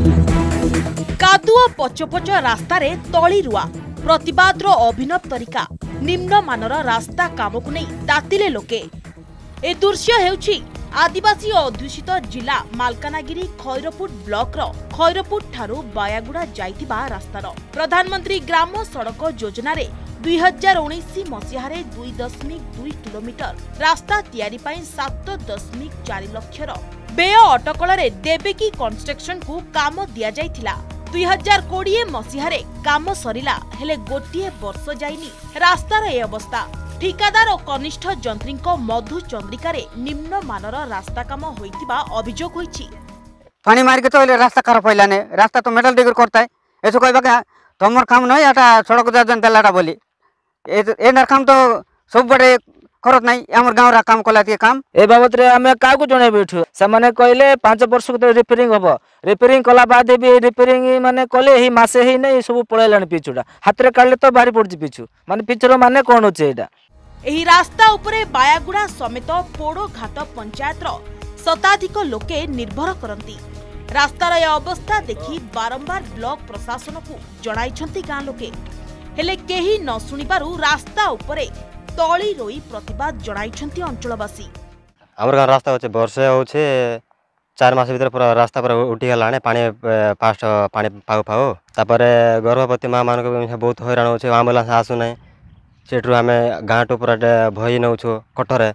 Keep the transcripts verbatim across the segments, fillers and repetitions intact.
कादुओ पचपच रास्तार तली रुआ प्रतिबादर अभिनव तरीका निम्न मानर रास्ता काम को नहीं तातिले लोके। ए दृश्य हेउछि आदिवासी अध्युषित जिला मालकानगिरी खैरपुट ब्लॉक रो खैरपुट ठारू बायागुड़ा जाइतिबा रास्तार प्रधानमंत्री ग्राम सड़क योजना रे दुई हजार उन्नीस मसीह दुई दशमिक दुई किलोमीटर रास्ता तैयारी पाई सात दशमिक चार लक्षर व्यय अटकल देवेकी कंस्ट्रक्शन को काम दि जाइथिला। दुई हजार कोड़े मसीह काम सरिला हेले गोटे वर्ष जाइनी रास्तार ए अवस्था। ठिकादार और कनिष्ठ जंत्री मधु चंद्रिकार निम्न मानर रास्ता काम होइतिबा अभियोग होइछि। पानी मार के तो रास्ता कार पहलाने रास्ता तो मेडल डिग्री करता है ऐसा कहबा तुमर काम नहीं एटा सड़क जनता बोली ए काम तो सब बड़े करत नहीं आम गाँव काम कला काम ए बाबद आम क्या जनइबू से मैंने कहले पांच वर्ष तो रिपेयरिंग हम रिपेयरिंग कला बाद भी रिपेयरिंग माने कले ही मासे ही नहीं सब पलैलानी पिचुटा हाथ में काढ़ले तो बाहरी पड़ी पिचु माने पिचुर माने कौन अच्छे यहाँ एही रास्ता उपरे बायागुड़ा समेत पोड़घाट पंचायतर शताधिक लोके निर्भर करती। रास्तार ए अवस्था देखि बारंबार ब्लॉक प्रशासन को जणाइछंती गाँ लोके हेले केही न सुनिबारु रास्ता उपरे तली रोई प्रतिवाद जणाइछंती अंचलवासी। हमर गाँ रास्ता होचे वर्षे होचे चार मास भीतर पूरा रास्ता पर उठी गलाने पानी फास्ट पानी पाऊ पाऊ तापर गर्भवती माँ मान बहुत हैरान होचे आम्बुलांस आसु नहीं सेठू आम गाँ टू पूरा भई नौ कटरे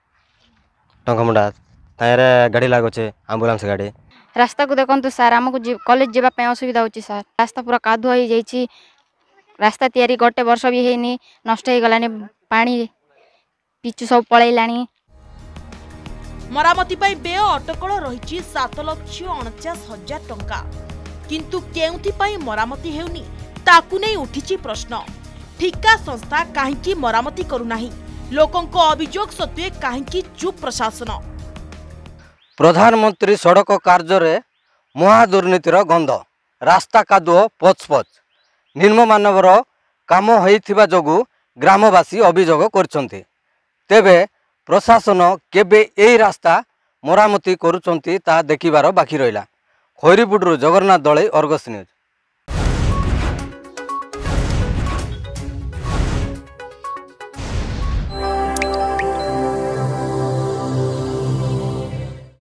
टंकमुंडा तारे गाड़ी लगुचे आम्बुलांस गाड़ी रास्ता को देखो सार आमको कॉलेज जावाई असुविधा होची सार रास्ता पूरा कादुआ हो जाइए रास्ता तैयारी गोटे वर्ष भी हैनी नष्ट हो गलानी पानी पिचु सब पलैलानी। मरामती पाई व्यय अटकल रही सात लक्ष अणचाश हजार टंका किंतु केउथि पाई मरामती हेउनी ताकु नै उठिछि प्रश्न। ठिका संस्था काहेकि मरामती करुनाही लोकंको अभियोग सत्वे काहेकि चुप प्रशासन। प्रधानमंत्री सड़क कार्य महादुर्नीतिर गंध रास्ता कादुओ पचपच निम्नमानवर काम होइथिबा जोगु ग्रामवासी अभियोग करछन्ति। तेबे प्रशासन केबे एही रास्ता मरामती करुछन्ति ता देखिबार बाकी रहिला। खैरपुटरू जगन्नाथ दळे, अर्गस न्यूज।